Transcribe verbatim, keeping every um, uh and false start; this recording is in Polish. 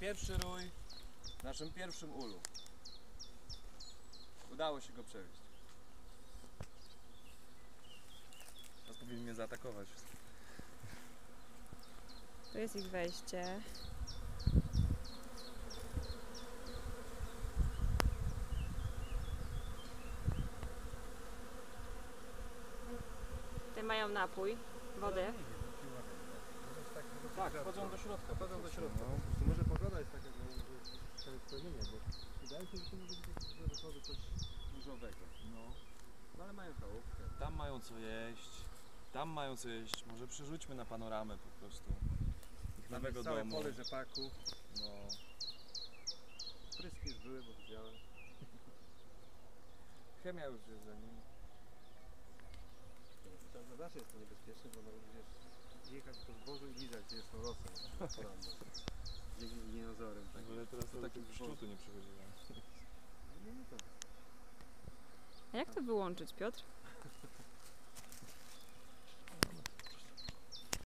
Pierwszy rój w naszym pierwszym ulu. Udało się go przewieźć. Teraz powinien mnie zaatakować. Tu jest ich wejście. Tutaj mają napój, wodę. Tak, wchodzą do środka, wchodzą do środka. No, może pogoda jest taka, że spełnienie, bo wydaje się, że to może być wychodu coś Dużowego. no. No ale mają chałupkę. Tam mają co jeść, tam mają co jeść. Może przerzućmy na panoramę po prostu ich nowego całe domu. pole rzepaku. No. Pryski już były, bo widziałem. Chemia już jest za nim. To zawsze jest to niebezpieczne, bo no, wiesz, jechać po zbożu i lizać, gdzie jest rosą. Dzięki dinozorem. Tak. W ogóle teraz to takim takim szczutu nie przychodziłem. No, no tak. A jak to wyłączyć, Piotr?